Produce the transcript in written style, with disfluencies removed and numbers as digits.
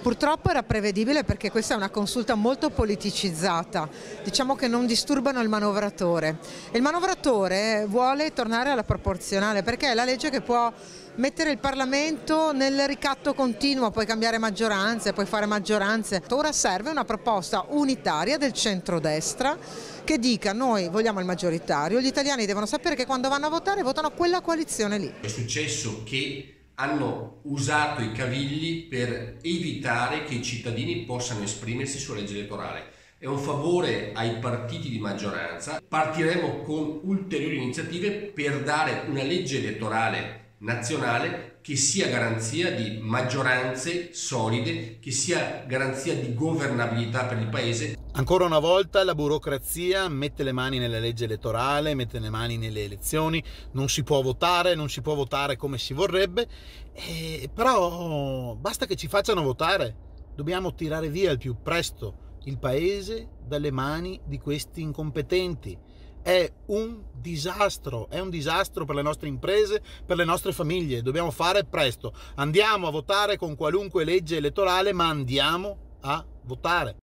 Purtroppo era prevedibile perché questa è una consulta molto politicizzata, diciamo che non disturbano il manovratore. E il manovratore vuole tornare alla proporzionale perché è la legge che può mettere il Parlamento nel ricatto continuo, puoi cambiare maggioranze, puoi fare maggioranze. Ora serve una proposta unitaria del centrodestra che dica: noi vogliamo il maggioritario, gli italiani devono sapere che quando vanno a votare votano quella coalizione lì. È successo che hanno usato i cavilli per evitare che i cittadini possano esprimersi sulla legge elettorale. È un favore ai partiti di maggioranza. Partiremo con ulteriori iniziative per dare una legge elettorale nazionale che sia garanzia di maggioranze solide, che sia garanzia di governabilità per il Paese. Ancora una volta la burocrazia mette le mani nella legge elettorale, mette le mani nelle elezioni, non si può votare come si vorrebbe, però basta che ci facciano votare. Dobbiamo tirare via il più presto il Paese dalle mani di questi incompetenti. È un disastro per le nostre imprese, per le nostre famiglie. Dobbiamo fare presto. Andiamo a votare con qualunque legge elettorale, ma andiamo a votare.